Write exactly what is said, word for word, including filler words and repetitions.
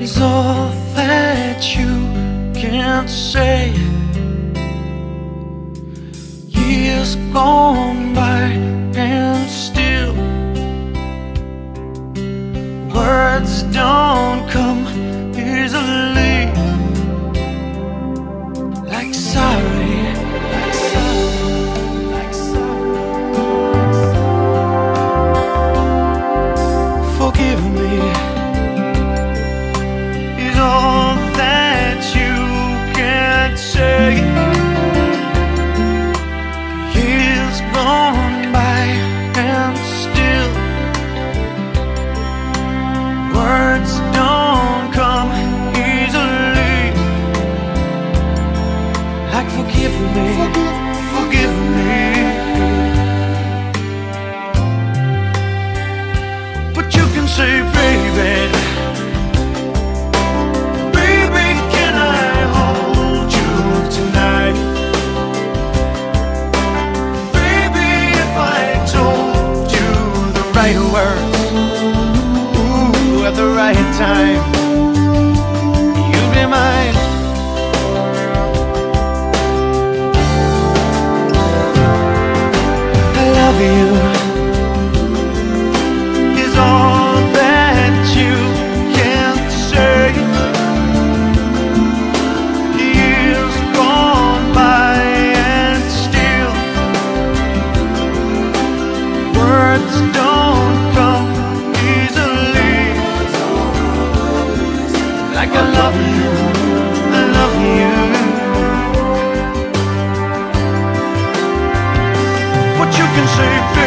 is all that you can say. Years gone by and still words don't come easily. Like sorry, like sorry, like sorry. Forgive me is all that you can say. Years gone by and still words don't come easily. Like forgive me, forgive me. But you can say, baby, baby, can I hold you tonight? Baby, if I told you the right words, ooh, at the right time, you'd be mine. I love you is all that you can say. Years gone by and still words don't come easily. Like I love you, I love you. What you can say, baby.